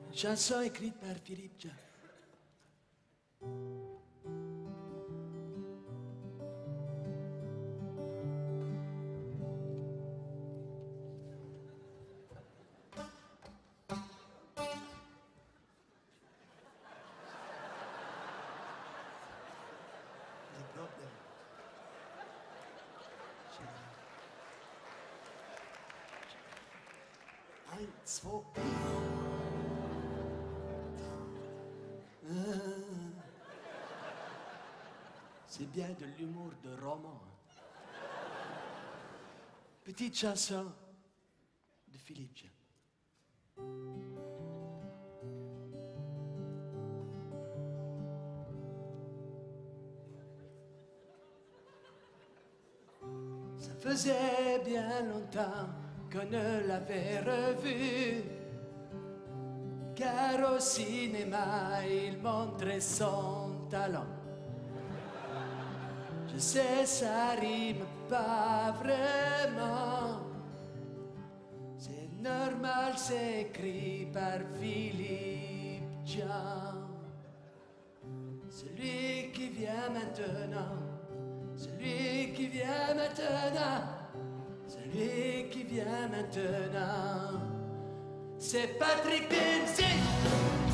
Chanson écrite par Philippe Jah. Ein, zwei. C'est bien de l'humour de roman. Petite chanson de Philippe Jah. Ça faisait bien longtemps qu'on ne l'avait revu, car au cinéma il montrait son talent. Je sais, ça rime pas vraiment, c'est normal, c'est écrit par Philippe Jah. Celui qui vient maintenant, celui qui vient maintenant, celui qui vient maintenant, c'est Patrick Dempsey.